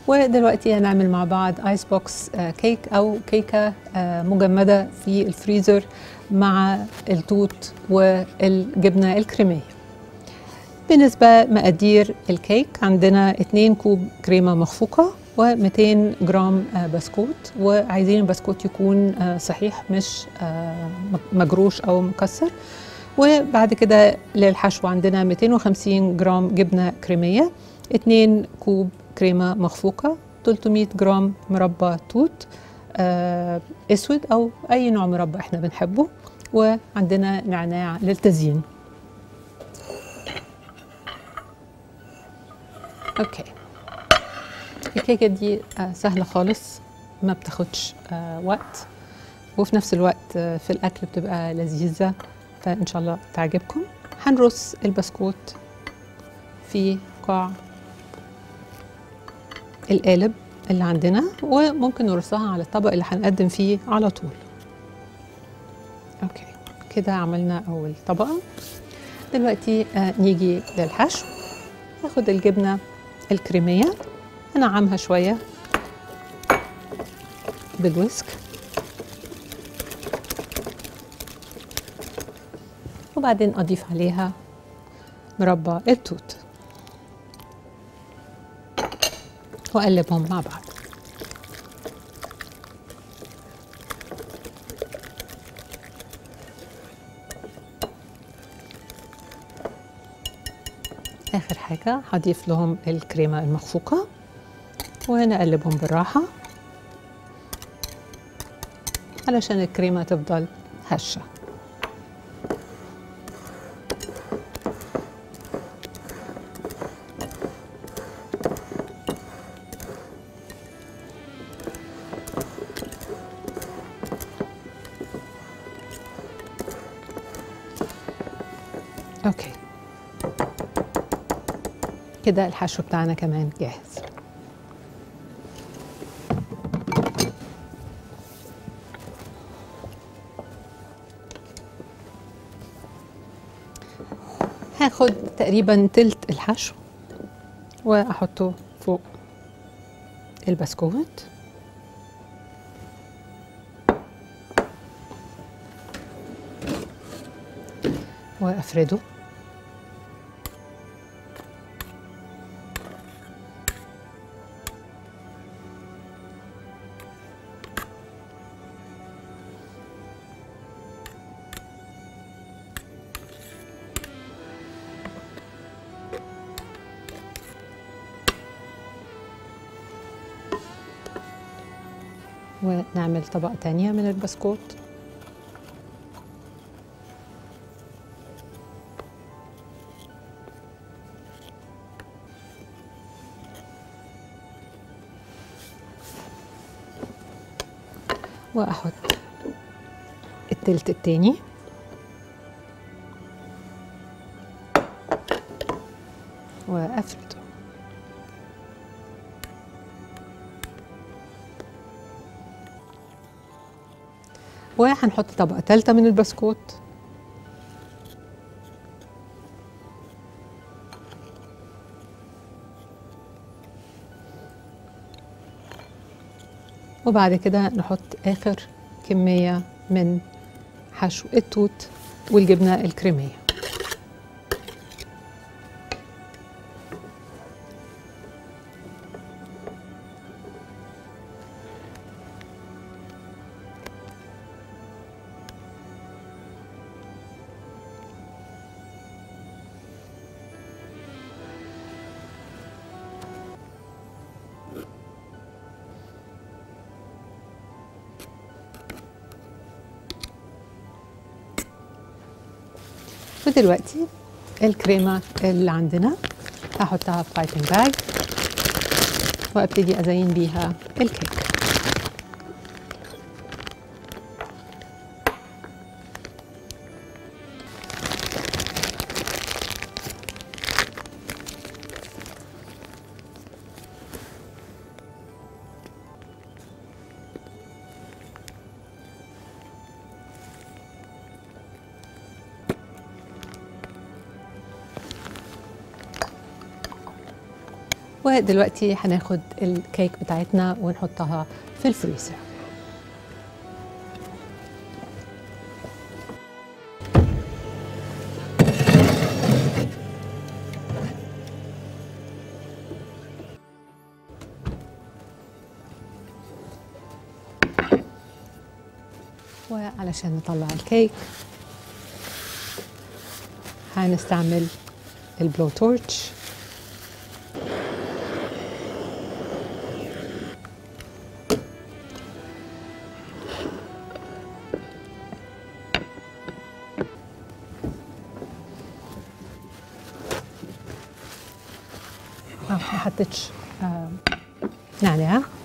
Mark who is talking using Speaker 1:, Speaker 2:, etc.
Speaker 1: ودلوقتي هنعمل مع بعض ايس بوكس كيك او كيكه مجمده في الفريزر مع التوت والجبنه الكريميه. بالنسبه مقادير الكيك، عندنا 2 كوب كريمه مخفوقه و200 جرام بسكوت، وعايزين البسكوت يكون صحيح مش مجروش او مكسر. وبعد كده للحشو عندنا 250 جرام جبنه كريميه، 2 كوب كريمه مخفوقه، 300 جرام مربى توت اسود او اي نوع مربى احنا بنحبه، وعندنا نعناع للتزيين. اوكي، الكيكه دي سهله خالص، ما بتاخدش وقت، وفي نفس الوقت في الاكل بتبقى لذيذه، فان شاء الله تعجبكم. هنرص البسكوت في قاع القالب اللي عندنا، وممكن نرصها على الطبق اللي هنقدم فيه على طول. اوكي، كده عملنا اول طبقه. دلوقتي نيجي للحشو. هاخد الجبنه الكريميه، انعمها شويه بالويسك، وبعدين اضيف عليها مربى التوت واقلبهم مع بعض. اخر حاجه هضيف لهم الكريمه المخفوقه ونقلبهم بالراحه علشان الكريمه تفضل هشه. اوكي، كده الحشو بتاعنا كمان جاهز. هاخد تقريبا تلت الحشو واحطه فوق البسكوت، وافرده. ونعمل طبقة تانية من البسكوت. وأحط التلت التاني، وأفرده. وهنحط طبقة تالتة من البسكوت، وبعد كده نحط آخر كمية من حشو التوت والجبنة الكريمية. ودلوقتي الكريمة اللي عندنا هحطها في بايبنج باج وابتدي ازين بيها الكيك. ودلوقتي هناخد الكيك بتاعتنا ونحطها في الفريزر. وعلشان نطلع الكيك هنستعمل البلو تورتش. ما حطيتش نعناع.